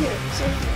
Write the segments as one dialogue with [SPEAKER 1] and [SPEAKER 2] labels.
[SPEAKER 1] here. Sit here.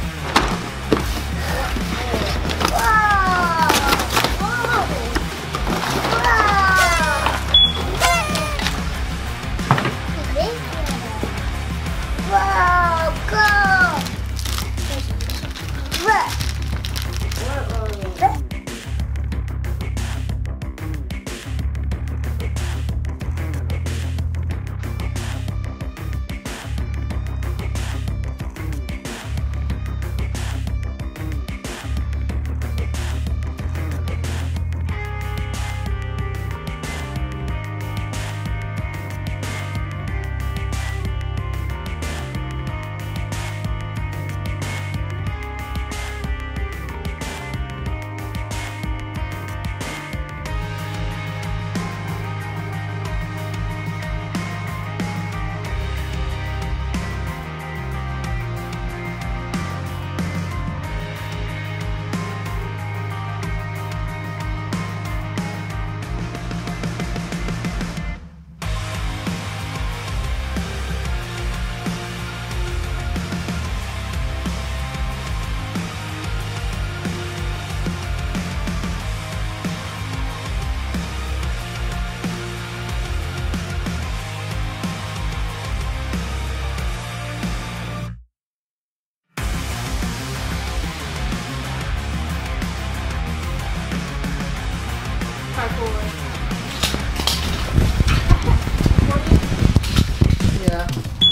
[SPEAKER 2] Yeah.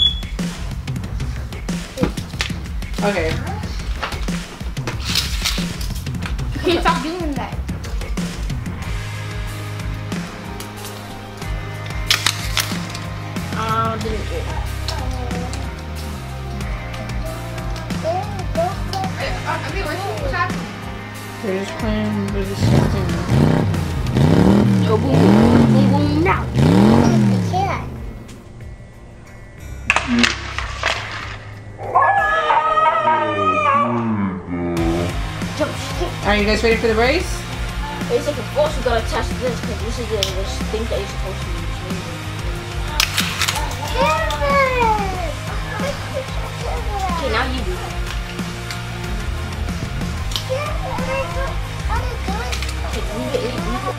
[SPEAKER 2] Okay.
[SPEAKER 1] Okay, stop doing that. Didn't do that. What's happening?
[SPEAKER 2] They're just playing with the system.
[SPEAKER 1] No, boom, boom, boom, now.
[SPEAKER 2] Are you guys ready for the race?
[SPEAKER 1] Basically, of course, we gotta test this because this is the thing that you're supposed to use. Okay, now you do it. Okay, leave it.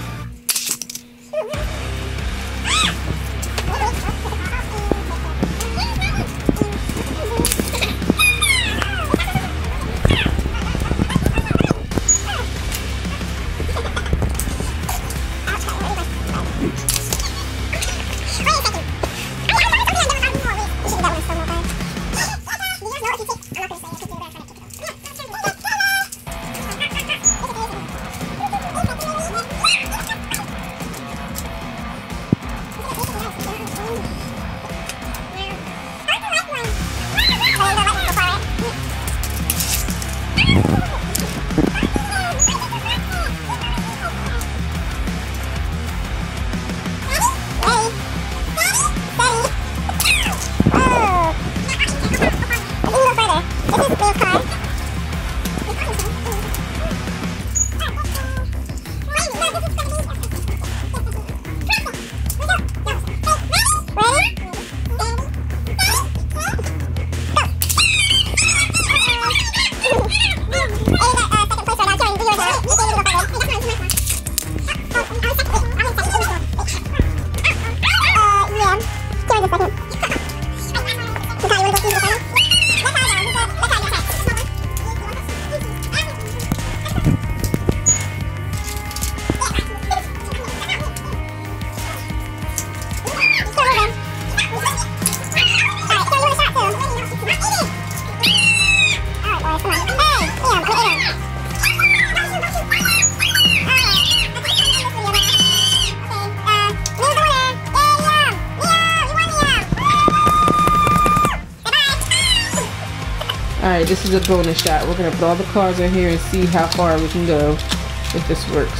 [SPEAKER 2] Alright, this is a bonus shot. We're going to put all the cards in here and see how far we can go if this works.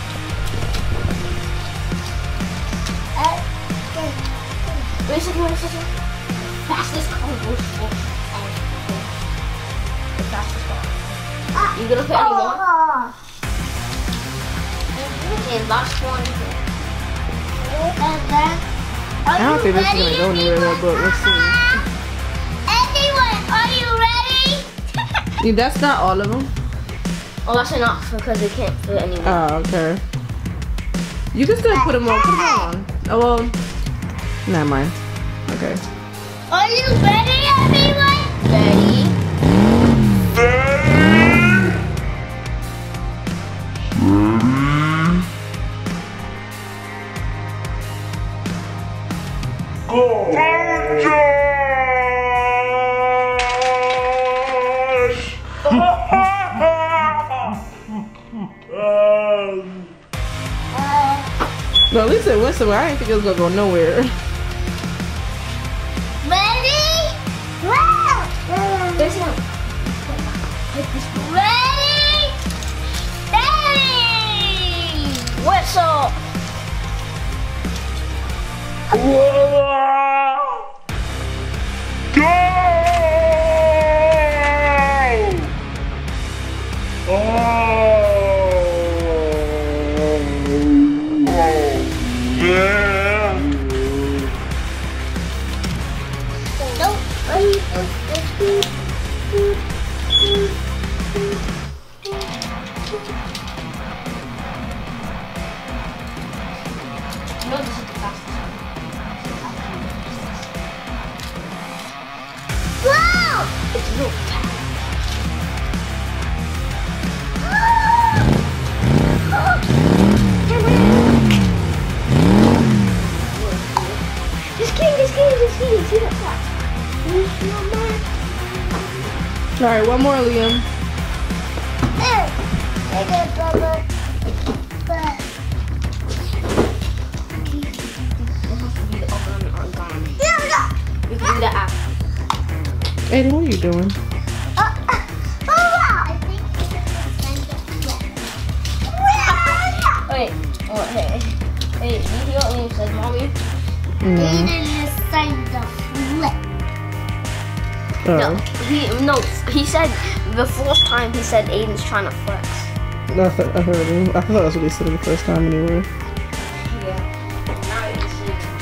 [SPEAKER 1] Basically, fastest car goes for the fastest car. You gonna put any more? And last one. And then,
[SPEAKER 2] I don't think this is going to go anywhere though, but let's see.
[SPEAKER 1] Everyone, are you ready?
[SPEAKER 2] Yeah, that's not all of them.
[SPEAKER 1] Oh, that's not because they can't fit anymore.
[SPEAKER 2] Oh, okay. You can still put them on. Put them on. Oh, well. Never mind. Okay.
[SPEAKER 3] Are you ready, everyone?
[SPEAKER 1] Ready?
[SPEAKER 2] Well, at least it went somewhere. I didn't think it was gonna go nowhere.
[SPEAKER 3] Ready?
[SPEAKER 1] There's no.
[SPEAKER 3] Ready? Steady!
[SPEAKER 1] Whistle.
[SPEAKER 3] Don't worry.
[SPEAKER 1] No, this is the fastest
[SPEAKER 3] Wow!
[SPEAKER 1] one. It's real fast. Just kidding. See that fast.
[SPEAKER 2] All right, one more, Liam.
[SPEAKER 3] There. Take it, Bubba.
[SPEAKER 1] It has to be the upper and origami.
[SPEAKER 3] Yeah.
[SPEAKER 1] You can do that after.
[SPEAKER 2] Aiden, what are you doing?
[SPEAKER 3] Oh, wow. I think it's
[SPEAKER 1] Wait. Oh, hey. Hey, you hear what Liam said, Mommy?
[SPEAKER 2] No.
[SPEAKER 3] Aiden is sign the flip.
[SPEAKER 1] No,
[SPEAKER 2] Oh.
[SPEAKER 1] he said the first time he said Aiden's trying to flex.
[SPEAKER 2] I heard him. I thought that's what he said the first time anyway.
[SPEAKER 1] Yeah. Now you can see it's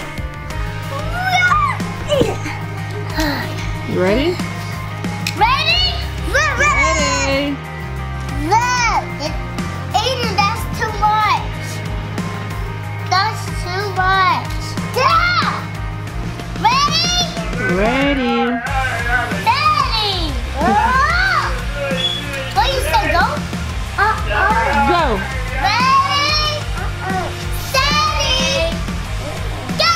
[SPEAKER 2] You ready?
[SPEAKER 3] Ready?
[SPEAKER 2] Ready.
[SPEAKER 3] Look, Aiden, that's too much. That's too much. Yeah. Ready?
[SPEAKER 2] Ready.
[SPEAKER 3] Steady. What you say, go?
[SPEAKER 2] Go.
[SPEAKER 3] Ready? Steady. Go!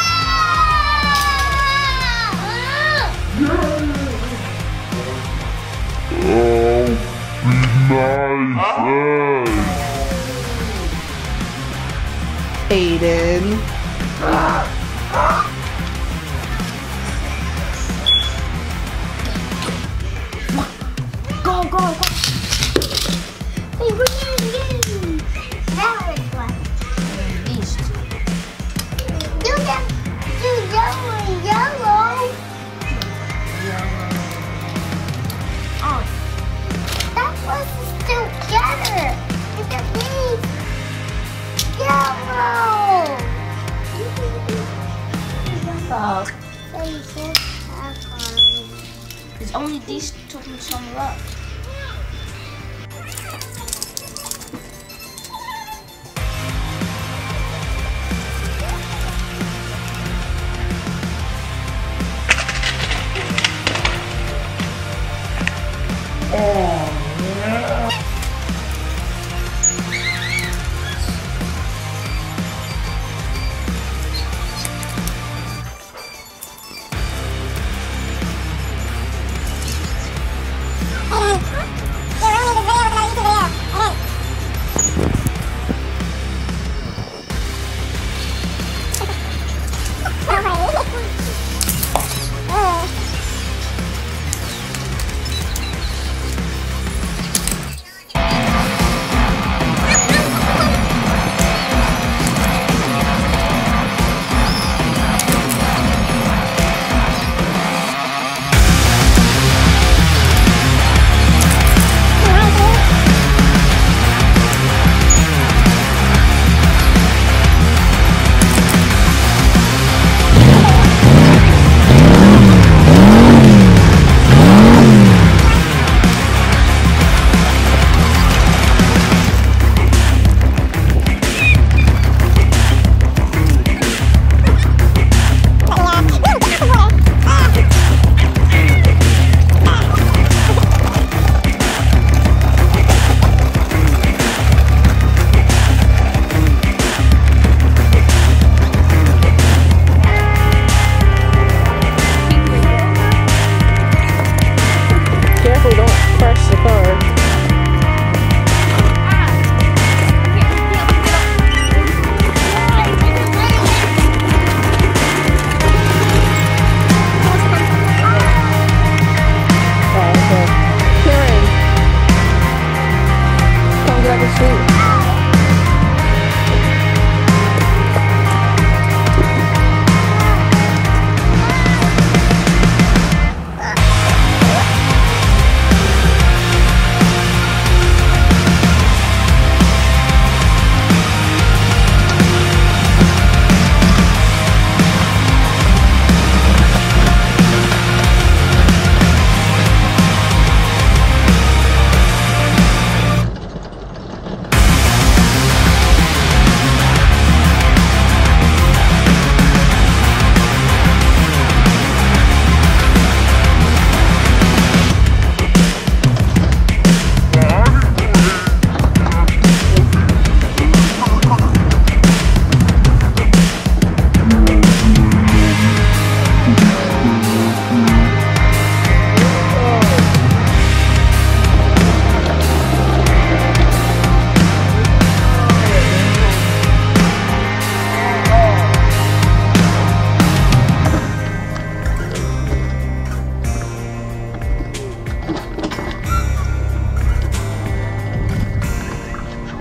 [SPEAKER 2] Aiden.
[SPEAKER 1] Go, go, go.
[SPEAKER 3] Hey, we're getting that was fun.
[SPEAKER 1] Beast.
[SPEAKER 3] Do them. Do yellow.
[SPEAKER 1] Oh,
[SPEAKER 3] That was together. Look at me. Yellow. Faces have fun.
[SPEAKER 1] there's only these two some left.
[SPEAKER 3] Oh,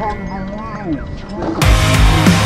[SPEAKER 3] kangaroo.